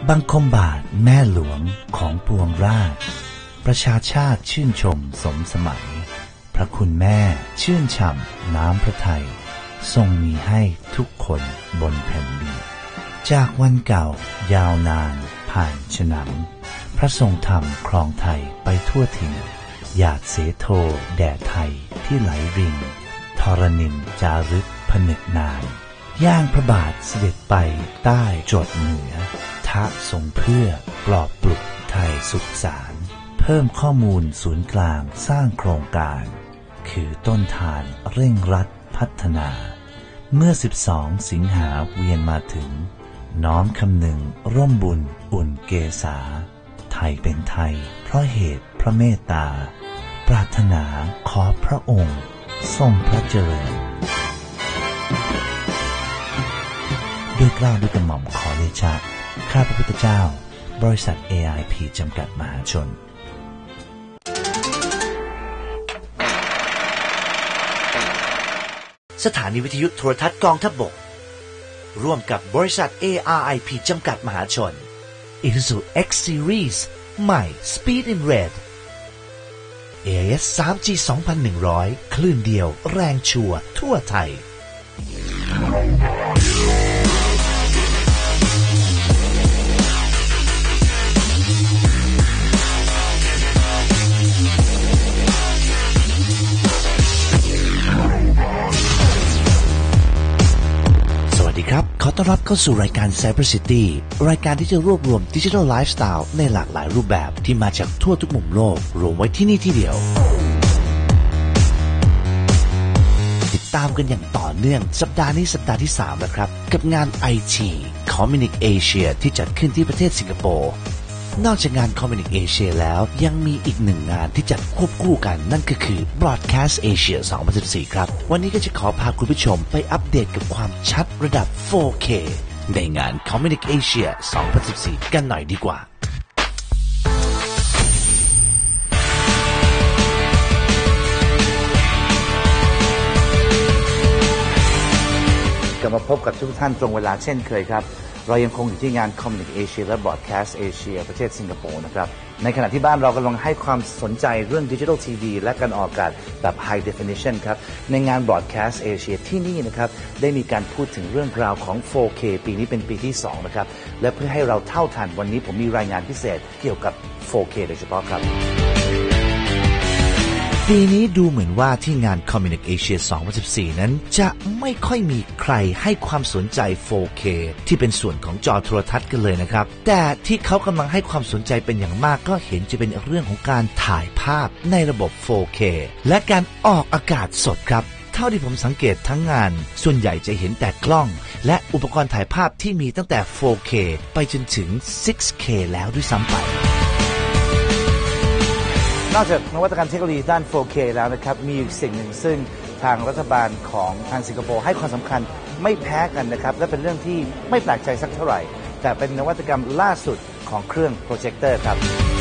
บังคมบาทแม่หลวงของปวงราษฎร์ประชาชาติชื่นชมสมสมัยพระคุณแม่ชื่นฉ่ำน้ำพระทัยทรงมีให้ทุกคนบนแผ่นดินจากวันเก่ายาวนานผ่านฉนำพระทรงธรรมครองไทยไปทั่วถิ่นหยาดเสโทแด่ไทยที่ไหลรินธรณินจารึกผนึกนานย่างพระบาทเสด็จไปใต้จรดเหนือทะทรงเพื่อปลอบปลุกไทยสุขสารเพิ่มข้อมูลศูนย์กลางสร้างโครงการคือต้นทานเร่งรัดพัฒนาเมื่อ12สิงหาเวียนมาถึงน้อมคำนึงร่มบุญอุ่นเกษาไทยเป็นไทยเพราะเหตุพระเมตตาปรารถนาขอพระองค์ทรงพระเจริญด้วยเกล้าด้วยกระหม่อมขอเดชะข้าพระพุทธเจ้าบริษัท AIP จำกัดมหาชนสถานีวิทยุโทรทัศน์กองทัพบกร่วมกับบริษัท ARIP จำกัดมหาชน Isuzu X Series ใหม่ Speed in Red AIS 3G 2100 คลื่นเดียวแรงชัวร์ทั่วไทยครับขอต้อนรับเข้าสู่รายการ Cyber City รายการที่จะรวบรวมดิจิทัลไลฟ์สไตล์ในหลากหลายรูปแบบที่มาจากทั่วทุกมุมโลกรวมไว้ที่นี่ที่เดียวติดตามกันอย่างต่อเนื่องสัปดาห์นี้สัปดาห์ที่3แล้วครับกับงาน IT Communic Asia ที่จัดขึ้นที่ประเทศสิงคโปร์นอกจากงาน Communic Asia แล้วยังมีอีกหนึ่งงานที่จัดควบคู่กันนั่นก็คือ Broadcast Asia 2014 ครับวันนี้ก็จะขอพาคุณผู้ชมไปอัปเดตกับความชัดระดับ 4K ในงาน Communic Asia 2014 กันหน่อยดีกว่ากลับมาพบกับทุกท่านตรงเวลาเช่นเคยครับเรายังคงอยู่ที่งาน Communic Asia และ Broadcast Asia ประเทศสิงคโปร์นะครับในขณะที่บ้านเรากำลังให้ความสนใจเรื่อง Digital TV และการออกอากาศแบบ High Definition ครับในงาน Broadcast Asia ที่นี่นะครับได้มีการพูดถึงเรื่องราวของ 4K ปีนี้เป็นปีที่2นะครับและเพื่อให้เราเท่าทันวันนี้ผมมีรายงานพิเศษเกี่ยวกับ 4K โดยเฉพาะครับปีนี้ดูเหมือนว่าที่งาน Communic Asia 2014 นั้นจะไม่ค่อยมีใครให้ความสนใจ 4K ที่เป็นส่วนของจอโทรทัศน์กันเลยนะครับแต่ที่เขากำลังให้ความสนใจเป็นอย่างมากก็เห็นจะเป็นเรื่องของการถ่ายภาพในระบบ 4K และการออกอากาศสดครับเท่าที่ผมสังเกตทั้งงานส่วนใหญ่จะเห็นแต่กล้องและอุปกรณ์ถ่ายภาพที่มีตั้งแต่ 4K ไปจนถึง 6K แล้วด้วยซ้ำไปนอกจากนวัตกรรมเทคโนโลยีด้าน 4K แล้วนะครับมีอีกสิ่งหนึ่งซึ่งทางรัฐบาลของทางสิงคโปร์ให้ความสำคัญไม่แพ้กันนะครับและเป็นเรื่องที่ไม่แปลกใจสักเท่าไหร่แต่เป็นนวัตกรรมล่าสุดของเครื่องโปรเจคเตอร์ครับ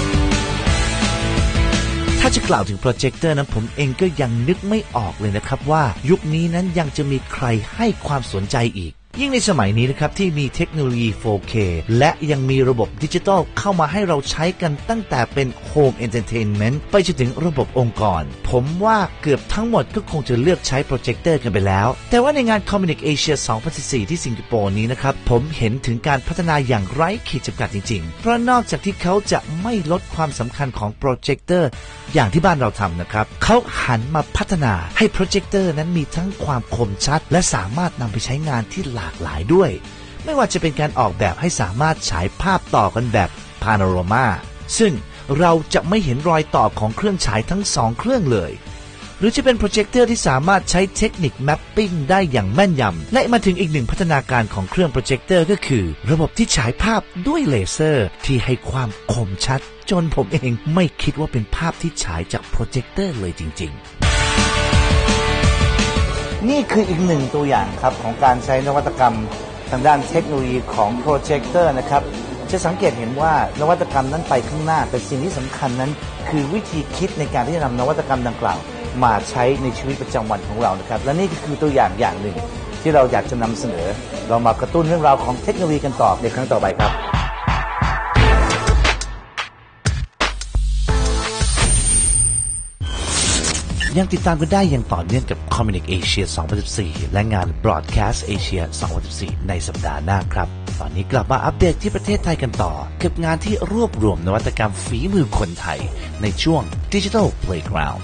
ถ้าจะกล่าวถึงโปรเจคเตอร์นั้นผมเองก็ยังนึกไม่ออกเลยนะครับว่ายุคนี้นั้นยังจะมีใครให้ความสนใจอีกยิ่งในสมัยนี้นะครับที่มีเทคโนโลยี 4K และยังมีระบบดิจิทัลเข้ามาให้เราใช้กันตั้งแต่เป็นโฮมเอนเตอร์เทนเมนต์ไปจนถึงระบบองค์กรผมว่าเกือบทั้งหมดก็คงจะเลือกใช้โปรเจคเตอร์กันไปแล้วแต่ว่าในงาน Communic Asia 2014 ที่สิงคโปร์นี้นะครับผมเห็นถึงการพัฒนาอย่างไร้ขีดจำกัดจริงๆเพราะนอกจากที่เขาจะไม่ลดความสำคัญของโปรเจคเตอร์อย่างที่บ้านเราทำนะครับเขาหันมาพัฒนาให้โปรเจคเตอร์นั้นมีทั้งความคมชัดและสามารถนำไปใช้งานที่หลากหลายด้วยไม่ว่าจะเป็นการออกแบบให้สามารถฉายภาพต่อกันแบบพาโนรามาซึ่งเราจะไม่เห็นรอยต่อของเครื่องฉายทั้ง2เครื่องเลยหรือจะเป็นโปรเจคเตอร์ที่สามารถใช้เทคนิคแมปปิ้งได้อย่างแม่นยำและมาถึงอีกหนึ่งพัฒนาการของเครื่องโปรเจคเตอร์ก็คือระบบที่ฉายภาพด้วยเลเซอร์ที่ให้ความคมชัดจนผมเองไม่คิดว่าเป็นภาพที่ฉายจากโปรเจคเตอร์เลยจริงๆนี่คืออีกหนึ่งตัวอย่างครับของการใช้นวัตกรรมทางด้านเทคโนโลยีของโปรเจคเตอร์นะครับจะสังเกตเห็นว่านวัตกรรมนั้นไปข้างหน้าแต่สิ่งที่สำคัญนั้นคือวิธีคิดในการที่จะนำนวัตกรรมดังกล่าวมาใช้ในชีวิตประจำวันของเรานะครับและนี่ก็คือตัวอย่างอย่างหนึ่งที่เราอยากจะนำเสนอเรามากระตุ้นเรื่องราวของเทคโนโลยีกันต่อในครั้งต่อไปครับยังติดตามกันได้อย่างต่อเนื่องกับ Communic Asia 2014 และงาน Broadcast Asia 2014 ในสัปดาห์หน้าครับตอนนี้กลับมาอัปเดตที่ประเทศไทยกันต่อกับงานที่รวบรวมนวัตกรรมฝีมือคนไทยในช่วง Digital Playground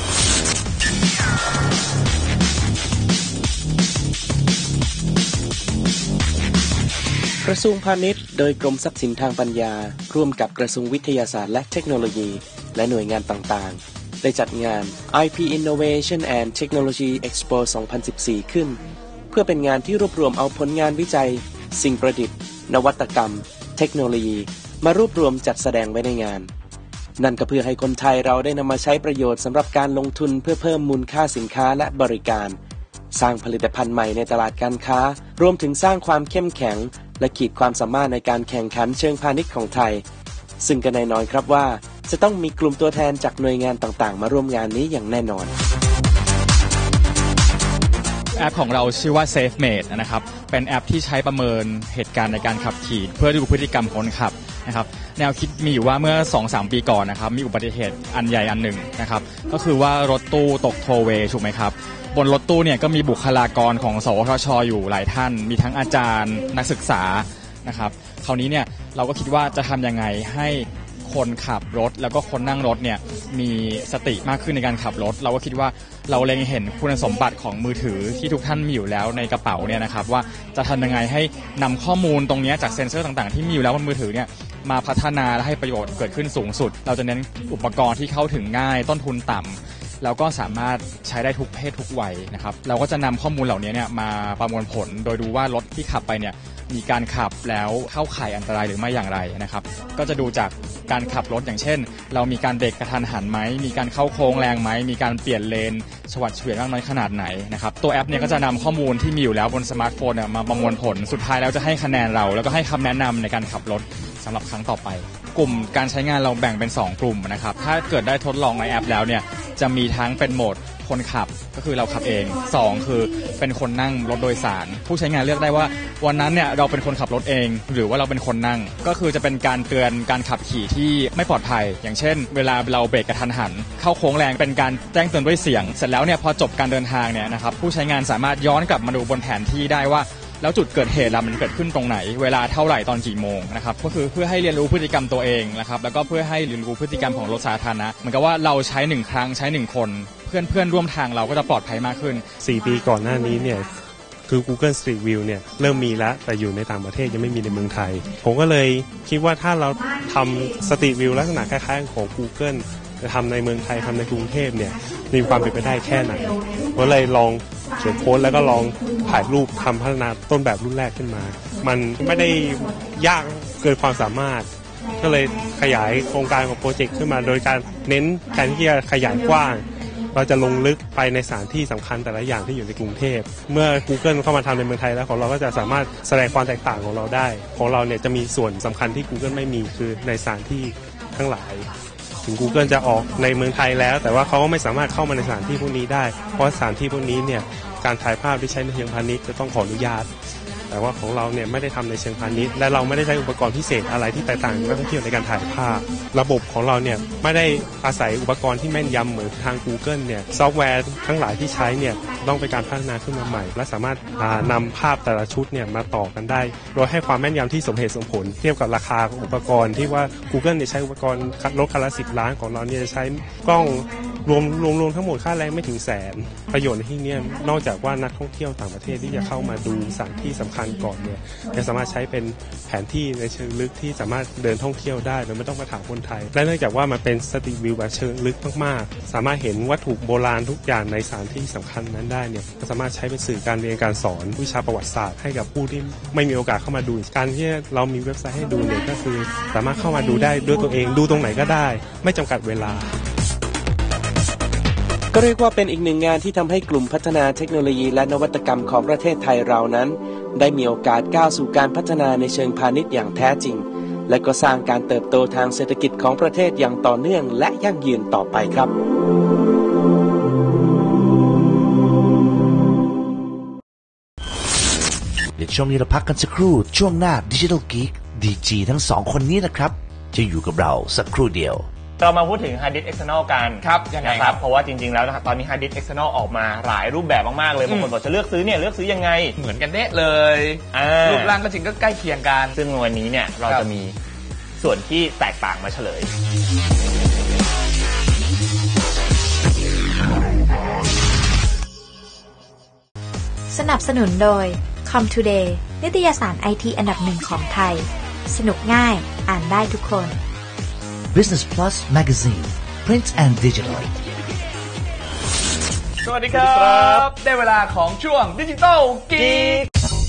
กระทรวงพาณิชย์โดยกรมทรัพย์สินทางปัญญาร่วมกับกระทรวงวิทยาศาสตร์และเทคโนโลยีและหน่วยงานต่างๆได้จัดงาน IP Innovation and Technology Expo 2014 ขึ้นเพื่อเป็นงานที่รวบรวมเอาผลงานวิจัยสิ่งประดิษฐ์นวัตกรรมเทคโนโลยีมารวบรวมจัดแสดงไว้ในงานนั่นก็เพื่อให้คนไทยเราได้นำมาใช้ประโยชน์สำหรับการลงทุนเพื่อเพิ่มมูลค่าสินค้าและบริการสร้างผลิตภัณฑ์ใหม่ในตลาดการค้ารวมถึงสร้างความเข้มแข็งและขีดความสามารถในการแข่งขันเชิงพาณิชย์ของไทยซึ่งก็แน่นอนครับว่าจะต้องมีกลุ่มตัวแทนจากหน่วยงานต่างๆมาร่วมงานนี้อย่างแน่นอนแอปของเราชื่อว่า SafeMate นะครับเป็นแอปที่ใช้ประเมินเหตุการณ์ในการขับขี่เพื่อดูพฤติกรรมคนขับนะครับแนวคิดมีอยู่ว่าเมื่อ 2-3 ปีก่อนนะครับมีอุบัติเหตุอันใหญ่อันหนึ่งนะครับก็คือว่ารถตู้ตกโทเวย์ถูกไหมครับบนรถตู้เนี่ยก็มีบุคลากรของสวทช.อยู่หลายท่านมีทั้งอาจารย์นักศึกษานะครับคราวนี้เนี่ยเราก็คิดว่าจะทำยังไงให้คนขับรถแล้วก็คนนั่งรถเนี่ยมีสติมากขึ้นในการขับรถเราก็คิดว่าเราเล็งเห็นคุณสมบัติของมือถือที่ทุกท่านมีอยู่แล้วในกระเป๋าเนี่ยนะครับว่าจะทำยังไงให้นำข้อมูลตรงนี้จากเซ็นเซอร์ต่างๆที่มีอยู่แล้วบนมือถือเนี่ยมาพัฒนาและให้ประโยชน์เกิดขึ้นสูงสุดเราจะเน้นอุปกรณ์ที่เข้าถึงง่ายต้นทุนต่ำแล้วก็สามารถใช้ได้ทุกเพศทุกวัยนะครับเราก็จะนำข้อมูลเหล่านี้เนี่ยมาประมวลผลโดยดูว่ารถที่ขับไปเนี่ยมีการขับแล้วเข้าข่ายอันตรายหรือไม่อย่างไรนะครับก็จะดูจากการขับรถอย่างเช่นเรามีการเบรกกระทันหันไหมมีการเข้าโค้งแรงไหมมีการเปลี่ยนเลนฉวัดเฉวียนมากน้อยขนาดไหนนะครับตัวแอปเนี่ยก็จะนำข้อมูลที่มีอยู่แล้วบนสมาร์ทโฟนเนี่ยมาประมวลผลสุดท้ายแล้วจะให้คะแนนเราแล้วก็ให้คำแนะนำในการขับรถสำหรับครั้งต่อไปกลุ่มการใช้งานเราแบ่งเป็น2กลุ่มนะครับถ้าเกิดได้ทดลองในแอปแล้วเนี่ยจะมีทั้งเป็นโหมดคนขับก็คือเราขับเอง2คือเป็นคนนั่งรถโดยสารผู้ใช้งานเลือกได้ว่าวันนั้นเนี่ยเราเป็นคนขับรถเองหรือว่าเราเป็นคนนั่งก็คือจะเป็นการเตือนการขับขี่ที่ไม่ปลอดภัยอย่างเช่นเวลาเราเบรกกระทันหันเข้าโค้งแรงเป็นการแจ้งเตือนด้วยเสียงเสร็จแล้วเนี่ยพอจบการเดินทางเนี่ยนะครับผู้ใช้งานสามารถย้อนกลับมาดูบนแผนที่ได้ว่าแล้วจุดเกิดเหตุมันเกิดขึ้นตรงไหนเวลาเท่าไหร่ตอนกี่โมงนะครับก็คือเพื่อให้เรียนรู้พฤติกรรมตัวเองนะครับแล้วก็เพื่อให้เรียนรู้พฤติกรรมของรถสาธารณะเหมือนกับว่าเราใช้1ครั้งใช้1คนเพื่อนร่วมทางเราก็จะปลอดภัยมากขึ้น 4 ปีก่อนหน้านี้เนี่ยคือ Google Street View เนี่ยเริ่มมีแล้วแต่อยู่ในต่างประเทศยังไม่มีในเมืองไทยผมก็เลยคิดว่าถ้าเราทำ Street View ลักษณะคล้ายๆของ Google จะทำในเมืองไทยทำในกรุงเทพเนี่ยมีความเป็นไปได้แค่ไหนก็เลยลองเขียนโค้ดแล้วก็ลองถ่ายรูปทำพัฒนาต้นแบบรุ่นแรกขึ้นมามันไม่ได้ยากเกินความสามารถก็เลยขยายโครงการของโปรเจกต์ขึ้นมาโดยการเน้นแทนที่จะขยายกว้างเราจะลงลึกไปในสถานที่สำคัญแต่ละอย่างที่อยู่ในกรุงเทพเมื่อ Google เข้ามาทำในเมืองไทยแล้วของเราก็จะสามารถแสดงความแตกต่างของเราได้ของเราเนี่ยจะมีส่วนสำคัญที่ Google ไม่มีคือในสถานที่ทั้งหลายถึง Google จะออกในเมืองไทยแล้วแต่ว่าเขาก็ไม่สามารถเข้ามาในสถานที่พวกนี้ได้เพราะสถานที่พวกนี้เนี่ยการถ่ายภาพที่ใช้ในเชิงพาณิชย์จะต้องขออนุญาตแต่ว่าของเราเนี่ยไม่ได้ทำในเชิงพาณิชย์และเราไม่ได้ใช้อุปกรณ์พิเศษอะไรที่แตกต่างจากนักท่องเที่ยวในการถ่ายภาพระบบของเราเนี่ยไม่ได้อาศัยอุปกรณ์ที่แม่นยำเหมือนทาง Google เนี่ยซอฟต์แวร์ทั้งหลายที่ใช้เนี่ยต้องเป็นการพัฒนาขึ้นมาใหม่และสามารถนำภาพแต่ละชุดเนี่ยมาต่อกันได้โดยให้ความแม่นยำที่สมเหตุสมผลเทียบกับราคาของอุปกรณ์ที่ว่า Google เนี่ยใช้อุปกรณ์รถคันละ10 ล้านของเราเนี่ยจะใช้กล้องรวมทั้งหมดค่าแรงไม่ถึงแสนประโยชน์ในที่นี้นอกจากว่านักท่องเที่ยวต่างประเทศที่จะเข้ามาดูสถานที่สำคัญก่อนเนี่ยจะสามารถใช้เป็นแผนที่ในเชิงลึกที่สามารถเดินท่องเที่ยวได้โดยไม่ต้องมาถามคนไทยและเนื่องจากว่ามันเป็นสตรีทวิวแบบเชิงลึกมากๆสามารถเห็นวัตถุโบราณทุกอย่างในสถานที่สำคัญนั้นได้เนี่ยก็สามารถใช้เป็นสื่อการเรียนการสอนวิชาประวัติศาสตร์ให้กับผู้ที่ไม่มีโอกาสเข้ามาดูการที่เรามีเว็บไซต์ให้ดูเนี่ยก็คือสามารถเข้ามาดูได้ด้วยตัวเองดูตรงไหนก็ได้ไม่จำกัดเวลาก็เรียกว่าเป็นอีกหนึ่งงานที่ทำให้กลุ่มพัฒนาเทคโนโลยีและนวัตกรรมของประเทศไทยเรานั้นได้มีโอกาสก้าวสู่การพัฒนาในเชิงพาณิชย์อย่างแท้จริงและก็สร้างการเติบโตทางเศรษฐกิจของประเทศอย่างต่อเนื่องและยั่งยืนต่อไปครับเดี๋ยวช่วงนี้เราพักกันสักครู่ช่วงหน้า Digital Geek DG ทั้ง2คนนี้นะครับจะอยู่กับเราสักครู่เดียวเรามาพูดถึง hard disk external กันครับยังไงนะครับเพราะว่าจริงๆแล้วตอนนี้ hard disk external ออกมาหลายรูปแบบมากๆเลยบางคนบอกจะเลือกซื้อเนี่ยเลือกซื้อยังไงเหมือนกันเด๊ะเลยรูปร่างก็จริงก็ใกล้เคียงกันซึ่งวันนี้เนี่ยเราจะมีส่วนที่แตกต่างมาเฉลยสนับสนุนโดย ComToday นิตยสาร IT อันดับหนึ่งของไทยสนุกง่ายอ่านได้ทุกคน Business Plus Magazine Print and Digital สวัสดีครับได้เวลาของช่วงดิจิทัลกีก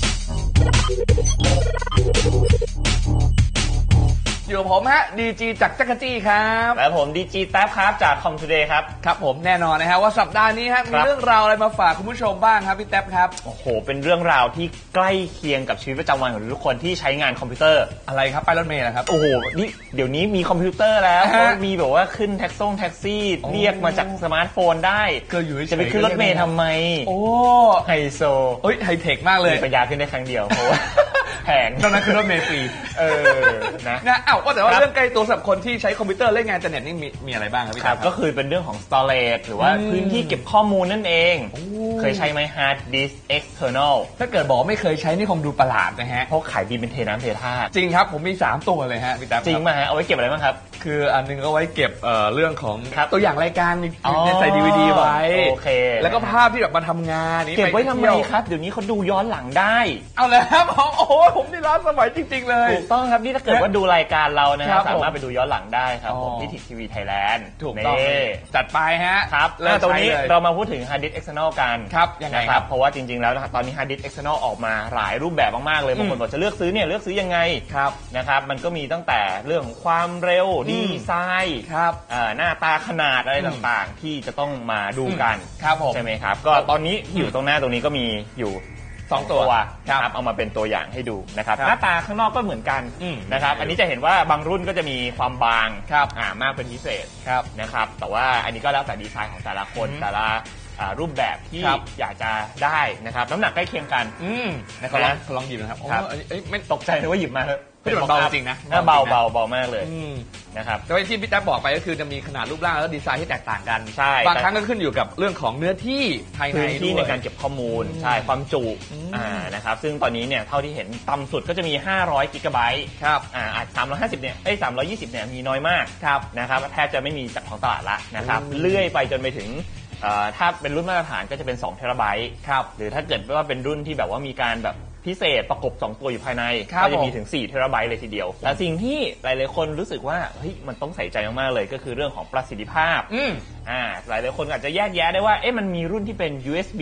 อยู่ผมฮะดีจีจากจักรจี้ครับและผมดีจีแท็บครับจาก ComToday ครับครับผมแน่นอนนะฮะว่าสัปดาห์นี้ฮะมีเรื่องราวอะไรมาฝากคุณผู้ชมบ้างครับพี่แท็บครับโอ้โหเป็นเรื่องราวที่ใกล้เคียงกับชีวิตประจำวันของทุกคนที่ใช้งานคอมพิวเตอร์อะไรครับไปรถเมล์นะครับโอ้โหนี่เดี๋ยวนี้มีคอมพิวเตอร์แล้วมีแบบว่าขึ้นแท็กซี่เรียกมาจากสมาร์ทโฟนได้จะไปขึ้นรถเมล์ทำไมโอ้ไฮโซไฮเทคมากเลยปัญญาขึ้นได้ครั้งเดียวเพราะว่าแพงตอนนั้นคือรถเมล์ฟรีนะว่าแต่ว่าเรื่องใกล้ตัวสำหรับคนที่ใช้คอมพิวเตอร์เล่นงานอินเทอร์เน็ตนี่มีอะไรบ้างครับพี่ครับก็คือเป็นเรื่องของ storage หรือว่าพื้นที่เก็บข้อมูลนั่นเองเคยใช้ไหม hard disk external ถ้าเกิดบอกไม่เคยใช้นี่คงดูประหลาดนะฮะเพราะขายดีเป็นเทน้ำเทท่าจริงครับผมมี3ตัวเลยฮะพี่จริงมาฮะเอาไว้เก็บอะไรบ้างครับคืออันนึงก็ไว้เก็บเรื่องของตัวอย่างรายการใส่ DVD ไว้โอเคแล้วก็ภาพที่แบบมาทำงานนี่เก็บไว้ทำไมครับเดี๋ยวนี้เขาดูย้อนหลังได้เอาเลยครับโอ้โหผมนี่ล้าสมัยจริงๆเลยถูกต้องครับนี่ถ้าเกิดว่าดูรายการเรานะครับสามารถไปดูย้อนหลังได้ครับผมที่ทีวีไทยแลนด์ถูกต้องจัดไปฮะครับแล้วตรงนี้เรามาพูดถึง hard disk external กันครับยังไงครับเพราะว่าจริงๆแล้วตอนนี้ hard disk external ออกมาหลายรูปแบบมากๆเลยบางคนบอกจะเลือกซื้อเนี่ยเลือกซื้อยังไงนะครับมันก็มีตั้งแต่เรื่องของความเร็วดีไซน์หน้าตาขนาดอะไรต่างๆที่จะต้องมาดูกันใช่ไหมครับก็ตอนนี้อยู่ตรงหน้าตรงนี้ก็มีอยู่2ตัวครับเอามาเป็นตัวอย่างให้ดูนะครับหน้าตาข้างนอกก็เหมือนกันนะครับอันนี้จะเห็นว่าบางรุ่นก็จะมีความบางมากเป็นพิเศษนะครับแต่ว่าอันนี้ก็แล้วแต่ดีไซน์ของแต่ละคนแต่ละรูปแบบที่อยากจะได้นะครับน้ำหนักใกล้เคียงกันนะครับลองหยิบนะครับไม่ตกใจเลยว่าหยิบมาเป็นเบาจริงนะเบามากเลยนะครับแต่ที่พี่แท็บบอกไปก็คือจะมีขนาดรูปร่างแล้วดีไซน์ที่แตกต่างกันใช่บางครั้งก็ขึ้นอยู่กับเรื่องของเนื้อที่ภายในพื้นที่ในการเก็บข้อมูลใช่ความจุนะครับซึ่งตอนนี้เนี่ยเท่าที่เห็นต่ำสุดก็จะมี500กิกะไบต์ครับ 350เนี่ย320เนี่ยมีน้อยมากนะครับแทบจะไม่มีจากของตลาดละนะครับเลื่อยไปจนไปถึงถ้าเป็นรุ่นมาตรฐานก็จะเป็น2เทราไบต์หรือถ้าเกิดว่าเป็นรุ่นที่แบบว่ามีการแบบพิเศษประกบ2ตัวอยู่ภายในก็จะมีถึง4เทราไบต์เลยทีเดียวและสิ่งที่หลายๆคนรู้สึกว่าเฮ้ยมันต้องใส่ใจมากๆเลยก็คือเรื่องของประสิทธิภาพหลายๆคนอาจจะแยกแยะได้ว่ามันมีรุ่นที่เป็น USB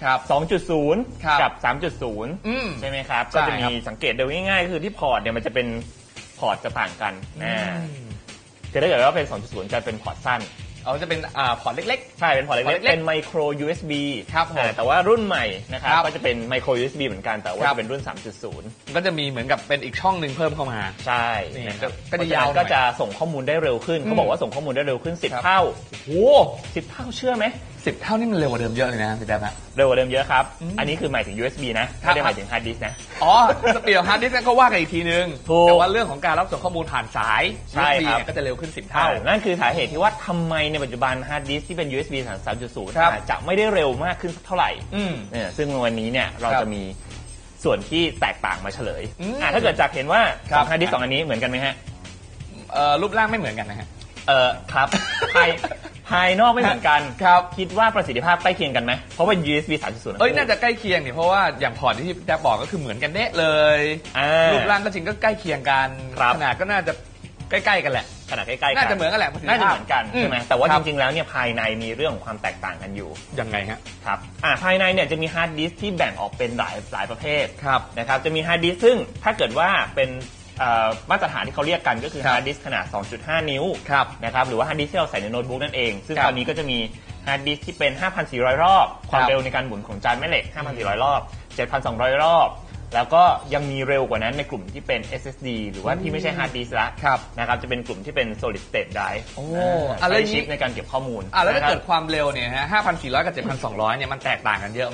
2.0 กับ 3.0 ใช่ไหมครับก็จะมีสังเกตดูง่ายๆคือที่พอร์ตเนี่ยมันจะเป็นพอร์ตจะต่างกันคือถ้าเกิดว่าเป็น 2.0 จะเป็นพอร์ตสั้นจะเป็นพอร์ตเล็กๆใช่เป็นพอร์ตเล็กๆเป็นไมโคร USB ครับแต่ว่ารุ่นใหม่นะครับก็จะเป็นไมโคร USB เหมือนกันแต่ว่าจะเป็นรุ่น 3.0 ก็จะมีเหมือนกับเป็นอีกช่องหนึ่งเพิ่มเข้ามาใช่ก็จะยาวก็จะส่งข้อมูลได้เร็วขึ้นเขาบอกว่าส่งข้อมูลได้เร็วขึ้น10เท่าโอ้ 10เท่าเชื่อไหม 10เท่านี่มันเร็วกว่าเดิมเยอะเลยนะพี่แจ๊บนะเร็วกว่าเดิมเยอะครับอันนี้คือหมายถึง USB นะไม่ได้หมายถึง hard disk นะสปีดของ hard disk ก็ว่ากันอีกทีนึงแต่ว่าเรื่องของการรับส่งข้อมูลผ่านสาย USB ก็จะเร็วขึ้น10เท่านั่นคือสาเหตุที่ว่าทำไมในปัจจุบัน hard disk ที่เป็น USB 3.0 จะไม่ได้เร็วมากขึ้นเท่าไหร่ซึ่งวันนี้เนี่ยเราจะมีส่วนที่แตกต่างมาเฉลยถ้าเกิดจากเห็นว่า2 hard disk 2อันนี้เหมือนกันไหมฮะรูปร่างไม่เหมือนกันนะฮะครับภายนอกไม่เหมือนกันคิดว่าประสิทธิภาพใกล้เคียงกันไหมเพราะว่า USB 3.0 น่าจะใกล้เคียงเนี่ยเพราะว่าอย่างพอร์ตที่แจ๊บบอกก็คือเหมือนกันเด๊ะเลยรูปร่างก็จริงก็ใกล้เคียงกันขนาดก็น่าจะใกล้ๆกันแหละขนาดใกล้ๆกันน่าจะเหมือนกันแหละน่าจะเหมือนกันใช่ไหมแต่ว่าจริงๆแล้วเนี่ยภายในมีเรื่องของความแตกต่างกันอยู่ยังไงครับภายในเนี่ยจะมีฮาร์ดดิสก์ที่แบ่งออกเป็นหลายประเภทนะครับจะมีฮาร์ดดิสก์ซึ่งถ้าเกิดว่าเป็นมาตรฐานที่เขาเรียกกันก็คือฮาร์ดดิสก์ขนาด 2.5 นิ้วนะครับหรือว่าฮาร์ดดิสก์ที่เราใส่ในโน้ตบุ๊กนั่นเองซึ่งตอนนี้ก็จะมีฮาร์ดดิสก์ที่เป็น 5,400 รอบความเร็วในการหมุนของจานแม่เหล็ก 5,400 รอบ 7,200 รอบแล้วก็ยังมีเร็วกว่านั้นในกลุ่มที่เป็น SSD หรือว่าที่ไม่ใช่ฮาร์ดดิสก์ละนะครับจะเป็นกลุ่มที่เป็น solid state drive ใช้ชิปในการเก็บข้อมูลแล้วถ้าเกิดความเร็วเนี่ยฮะ 5,400 กับ 7,200 เนี่ยมันแตกต่างกันเยอะไหมฮะ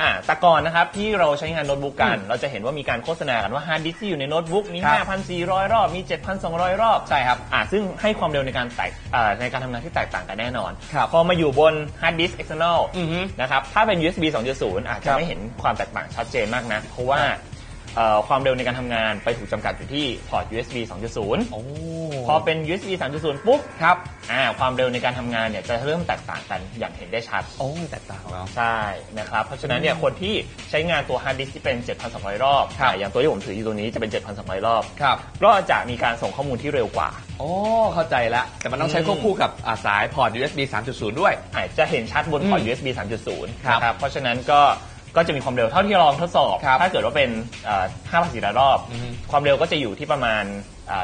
แต่ก่อนนะครับที่เราใช้งานโน้ตบุ๊กกันเราจะเห็นว่ามีการโฆษณากันว่าฮาร์ดดิสก์ที่อยู่ในโน้ตบุ๊กมี 5,400 รอบมี 7,200 รอบใช่ครับซึ่งให้ความเร็วในการทำงานที่แตกต่างกันแน่นอนพอมาอยู่บนฮาร์ดดิสก์ external นะครับถ้าเป็น USB 2.0 อาจจะไม่เห็นความแตกต่างชัดเจนมากนะเพราะว่าความเร็วในการทำงานไปถูกจำกัดอยู่ที่พอร์ต USB 2.0 พอเป็น USB 3.0 ปุ๊บครับความเร็วในการทำงานเนี่ยจะเริ่มแตกต่างกันอย่างเห็นได้ชัดแตกต่างแล้วใช่นะครับเพราะฉะนั้นเนี่ยคนที่ใช้งานตัวฮาร์ดดิสก์ที่เป็น 7,200 รอบอย่างตัวที่ผมถืออยู่ตัวนี้จะเป็น 7,200 รอบก็จะมีการส่งข้อมูลที่เร็วกว่าเข้าใจละแต่มันต้องใช้ควบคู่กับสายพอร์ต USB 3.0 ด้วยจะเห็นชัดบนพอร์ต USB 3.0 นะครับเพราะฉะนั้นก็จะมีความเร็วเท่าที่ลองทดสอบถ้าเกิดว่าเป็น 5,400 รอบความเร็วก็จะอยู่ที่ประมาณ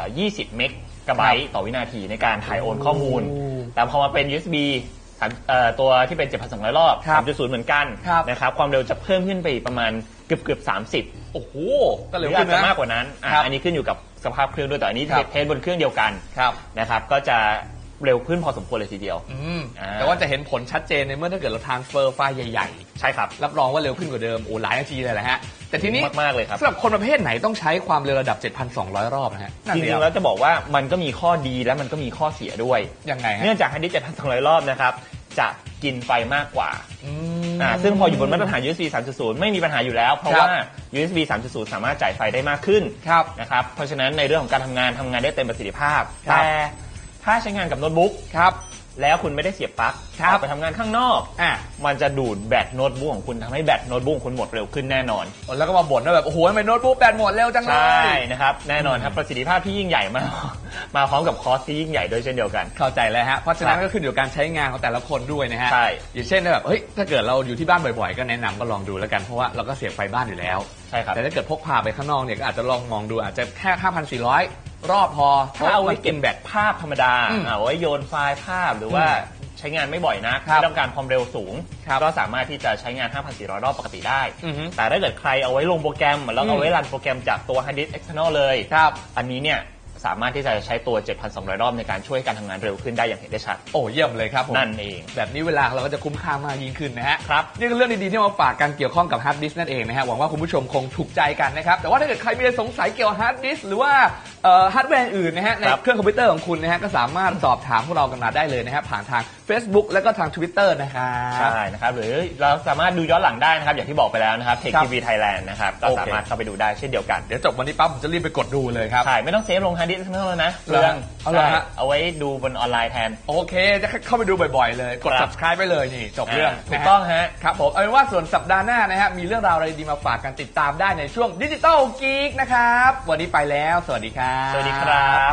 20 เมกะไบต์ต่อวินาทีในการถ่ายโอนข้อมูลแต่พอมาเป็น USB ตัวที่เป็น 7,200 รอบ 3.0 เหมือนกันนะครับความเร็วจะเพิ่มขึ้นไปประมาณเกือบ30 โอ้โหก็เร็วขึ้นมากกว่านั้นอันนี้ขึ้นอยู่กับสภาพเครื่องด้วยแต่อันนี้เทสบนเครื่องเดียวกันนะครับก็จะเร็วขึ้นพอสมควรเลยทีเดียวแต่ว่าจะเห็นผลชัดเจนในเมื่อถ้าเกิดเราทรานสเฟอร์ไฟล์ใหญ่ๆใช่ครับรับรองว่าเร็วขึ้นกว่าเดิมหลายนาทีเลยแหละฮะแต่ทีนี้มากๆเลยครับสำหรับคนประเภทไหนต้องใช้ความเร็วระดับ 7,200 รอบนะฮะจริงๆแล้วจะบอกว่ามันก็มีข้อดีและมันก็มีข้อเสียด้วยยังไงเนื่องจากฮาร์ดดิสก์ 7,200 รอบนะครับจะกินไฟมากกว่าซึ่งพออยู่บนมาตรฐาน USB 3.0 ไม่มีปัญหาอยู่แล้วเพราะว่า USB 3.0 สามารถจ่ายไฟได้มากขึ้นนะครับเพราะฉะนั้นในเรื่องของการทำงานได้เต็มประสิทธิภาพแต่ถ้าใช้งานกับโน้ตบุ๊กแล้วคุณไม่ได้เสียบปลั๊กไปทำงานข้างนอกมันจะดูดแบตโน้ตบุ๊กของคุณทำให้แบตโน้ตบุ๊กของคุณหมดเร็วขึ้นแน่นอนแล้วก็มาบ่นว่าแบบโอ้โหทำไมโน้ตบุ๊กแบตหมดเร็วจังเลยใช่นะครับแน่นอนครับประสิทธิภาพที่ยิ่งใหญ่มาพร้อมกับคอสที่ยิ่งใหญ่ด้วยเช่นเดียวกันเข้าใจแล้วฮะเพราะฉะนั้นก็ขึ้นอยู่กับการใช้งานของแต่ละคนด้วยนะฮะอย่างเช่นแบบถ้าเกิดเราอยู่ที่บ้านบ่อยๆก็แนะนำก็ลองดูแล้วกันเพราะว่าเราก็เสียบไฟบ้านอยู่แล้วใช่ครับแต่ถ้าเกิดพกพาไปข้างนอกเนี่ยก็อาจจะลองมองดูอาจจะแค่ 5,400 รอบพอถ้าเอาไว้เก็บแบตภาพธรรมดาเอาไว้โยนไฟล์ภาพหรือว่าใช้งานไม่บ่อยนะไม่ต้องการความเร็วสูงก็สามารถที่จะใช้งาน 5,400 รอบปกติได้แต่ถ้าเกิดใครเอาไว้ลงโปรแกรมแล้วเอาไว้รันโปรแกรมจากตัว Hard Disk External เลยอันนี้เนี่ยสามารถที่จะใช้ตัว 7,200 รอบในการช่วยการทำงานเร็วขึ้นได้อย่างเห็นได้ชัดเยี่ยมเลยครับผมนั่นเองแบบนี้เวลาเราก็จะคุ้มค่ามากยิ่งขึ้นนะฮะครับนี่คือเรื่องดีๆที่มาฝากกันเกี่ยวข้องกับฮาร์ดดิสก์นั่นเองนะฮะหวังว่าคุณผู้ชมคงถูกใจกันนะครับแต่ว่าถ้าเกิดใครมีอะไรสงสัยเกี่ยวกับฮาร์ดดิสก์หรือว่าฮาร์ดแวร์อื่นนะฮะในเครื่องคอมพิวเตอร์ของคุณนะฮะก็สามารถสอบถามพวกเรากันมาได้เลยนะฮะผ่านทาง Facebook แล้วก็ทาง Twitter นะครับใช่นะครับหรือเราสามารถดูย้อนหลังได้นะครับอย่างที่บอกไปแล้วนะครับ Tech TV Thailand นะครับก็สามารถเข้าไปดูได้เช่นเดียวกันเดี๋ยวจบวันนี้ปั๊บผมจะรีบไปกดดูเลยครับใช่ไม่ต้องเซฟลงฮาร์ดดิสก์แล้วนะเรื่องเอาไว้ดูบนออนไลน์แทนโอเคจะเข้าไปดูบ่อยๆเลยกด Subscribe ไปเลยนี่จบเรื่องถูกต้องฮะครับผมเอาเป็นว่าส่วนสัปดาห์หน้านะฮะมีเรื่องราวอะไรดีมาฝากกันติดตามได้ในช่วง Digital Geek นะครับวันนี้ไปแล้วสวัสดีครับสวัสดีครับ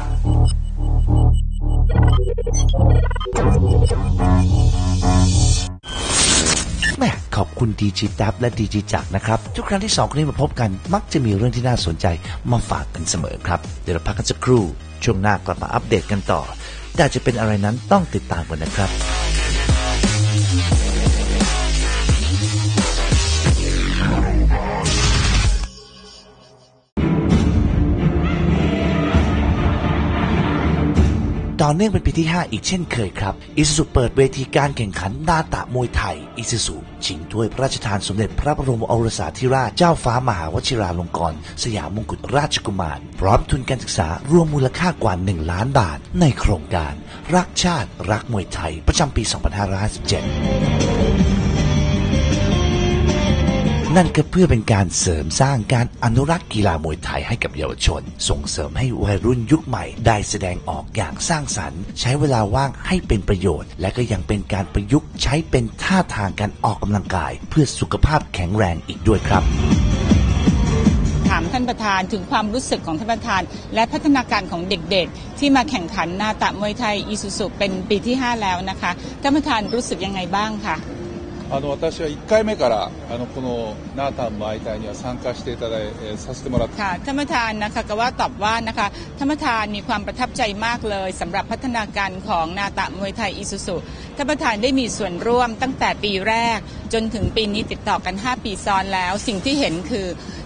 แม่ขอบคุณดีจีดับและดีจีจักรนะครับทุกครั้งที่สองคนนี้มาพบกันมักจะมีเรื่องที่น่าสนใจมาฝากกันเสมอครับเดี๋ยวเราพักกันสักครู่ช่วงหน้ากลับมาอัปเดตกันต่อแต่จะเป็นอะไรนั้นต้องติดตามกันนะครับต่อเนื่องเป็นปีที่ 5 อีกเช่นเคยครับอิซูซุเปิดเวทีการแข่งขันนาตะมวยไทยอิซูซุชิงถ้วยพระราชทานสมเด็จพระบรมโอรสาธิราชเจ้าฟ้ามหาวชิราลงกรณ์สยามมงกุฎราชกุมารพร้อมทุนการศึกษารวมมูลค่ากว่า1 ล้านบาทในโครงการรักชาติรักมวยไทยประจำปี 2557นั่นก็เพื่อเป็นการเสริมสร้างการอนุรักษ์กีฬามวยไทยให้กับเยาวชนส่งเสริมให้วัยรุ่นยุคใหม่ได้แสดงออกอย่างสร้างสรรค์ใช้เวลาว่างให้เป็นประโยชน์และก็ยังเป็นการประยุกต์ใช้เป็นท่าทางการออกกำลังกายเพื่อสุขภาพแข็งแรงอีกด้วยครับถามท่านประธานถึงความรู้สึกของท่านประธานและพัฒนาการของเด็กๆที่มาแข่งขันนาตะมวยไทยอิซูซุเป็นปีที่ 5 แล้วนะคะท่านประธานรู้สึกยังไงบ้างคะ私は1回目からこのナータンマイタイには参加していたださせてもらってค่ะท่านประธานนะคะก็ว่าตอบว่านะคะท่านประธานมีความประทับใจมากเลยสำหรับพัฒนาการของนาตะมวยไทยอิซูซุท่านประธานได้มีส่วนร่วมตั้งแต่ปีแรกจนถึงปีนี้ติดต่อกัน5 ปีซ้อนแล้วสิ่งที่เห็นคือ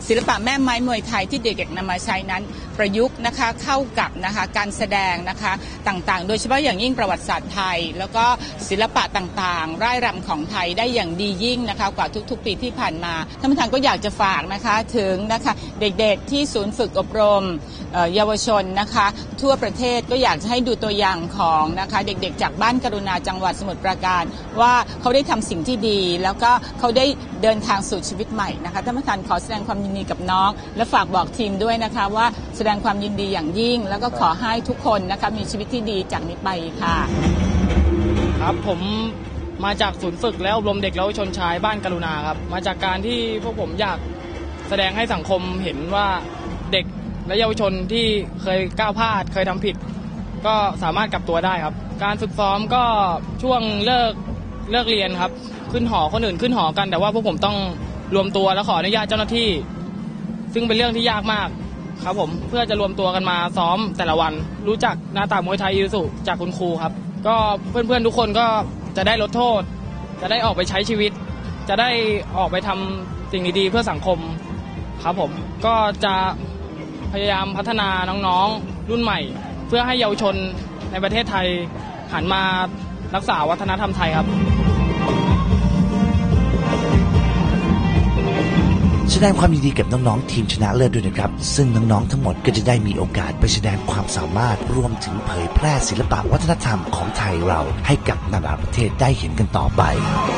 ศิลปะแม่ไม้มวยไทยที่เด็กๆนำมาใช้นั้นประยุกต์นะคะเข้ากับนะคะการแสดงนะคะต่างๆโดยเฉพาะอย่างยิ่งประวัติศาสตร์ไทยแล้วก็ศิลปะต่างๆร่ายรำของไทยได้อย่างดียิ่งนะคะกว่าทุกๆปีที่ผ่านมาท่านประธานก็อยากจะฝากนะคะถึงนะคะเด็กๆที่ศูนย์ฝึกอบรมเยาวชนนะคะทั่วประเทศก็อยากจะให้ดูตัวอย่างของนะคะเด็กๆจากบ้านกรุณาจังหวัดสมุทรปราการว่าเขาได้ทำสิ่งที่ดีแล้วก็เขาได้เดินทางสู่ชีวิตใหม่นะคะท่านประธานขอแสดงความยินดีกับน้องและฝากบอกทีมด้วยนะคะว่าแสดงความยินดีอย่างยิ่งแล้วก็ขอให้ทุกคนนะคะมีชีวิตที่ดีจากนี้ไปค่ะครับผมมาจากศูนย์ฝึกและอบรมเด็กและเยาวชนชายบ้านกรุณาครับมาจากการที่พวกผมอยากแสดงให้สังคมเห็นว่าเด็กและเยาวชนที่เคยก้าวพลาดเคยทำผิดก็สามารถกลับตัวได้ครับการฝึกซ้อมก็ช่วงเลิกเรียนครับขึ้นหอคนอื่นขึ้นหอกันแต่ว่าพวกผมต้องรวมตัวและขออนุญาตเจ้าหน้าที่ซึ่งเป็นเรื่องที่ยากมากครับผมเพื่อจะรวมตัวกันมาซ้อมแต่ละวันรู้จักนาตามวยไทยอิสุจากคุณครูครับก็เพื่อนๆทุกคนก็จะได้ลดโทษจะได้ออกไปใช้ชีวิตจะได้ออกไปทำสิ่งดีๆเพื่อสังคมครับผมก็จะพยายามพัฒนาน้องๆรุ่นใหม่เพื่อให้เยาวชนในประเทศไทยหันมารักษาวัฒนธรรมไทยครับแสดงความยินดีกับน้องๆทีมชนะเลิศด้วยนะครับซึ่งน้องๆทั้งหมดก็จะได้มีโอกาสไปแสดงความสามารถรวมถึงเผยแพร่ศิลปะวัฒนธรรมของไทยเราให้กับนานาประเทศได้เห็นกันต่อไป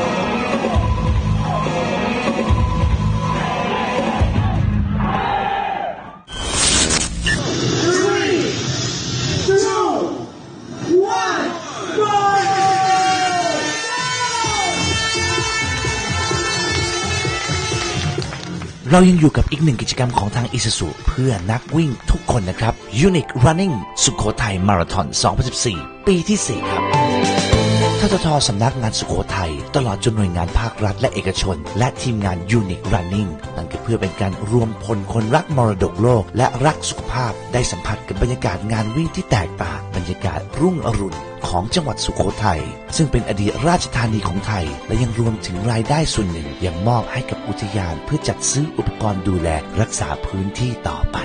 เรายังอยู่กับอีกหนึ่งกิจกรรมของทาง Isuzu เพื่อนักวิ่งทุกคนนะครับ Unique Running สุโขทัยมาราธอน 2014 ปีที่ 4 ครับททท.สำนักงานสุโขทัยตลอดจนหน่วยงานภาครัฐและเอกชนและทีมงาน Unique Running นั่นก็เพื่อเป็นการรวมพลคนรักมรดกโลกและรักสุขภาพได้สัมผัสกับบรรยากาศงานวิ่งที่แตกต่างบรรยากาศรุ่งอรุณของจังหวัดสุโขทัยซึ่งเป็นอดีตราชธานีของไทยและยังรวมถึงรายได้ส่วนหนึ่งยังมอบให้กับอุทยานเพื่อจัดซื้ออุปกรณ์ดูแลรักษาพื้นที่ต่อไป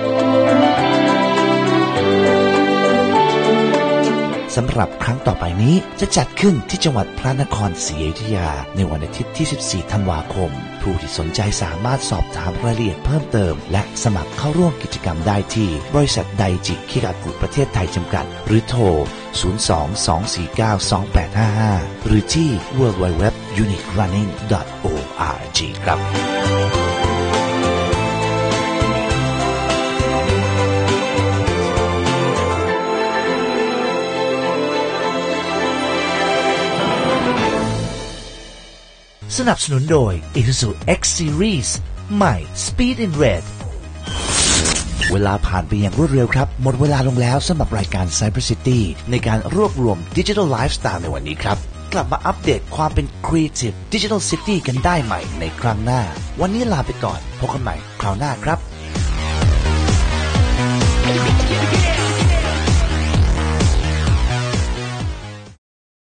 สำหรับครั้งต่อไปนี้จะจัดขึ้นที่จังหวัดพระนครศรีอยุธยาในวันอาทิตย์ที่ 14 ธันวาคมผู้ที่สนใจสามารถสอบถามรายละเอียดเพิ่มเติมและสมัครเข้าร่วมกิจกรรมได้ที่บริษัทไดจิคิกากุประเทศไทยจำกัดหรือโทร 02-249-2855 หรือที่ www.uniquerunning.org ครับสนับสนุนโดย Isuzu X Series ใหม่ Speed in Red เวลาผ่านไปอย่างรวดเร็วครับหมดเวลาลงแล้วสำหรับรายการ Cyber City ในการรวบรวม Digital Lifestyle ในวันนี้ครับกลับมาอัปเดตความเป็น Creative Digital City กันได้ใหม่ในครั้งหน้าวันนี้ลาไปก่อนพบกันใหม่คราวหน้าครับ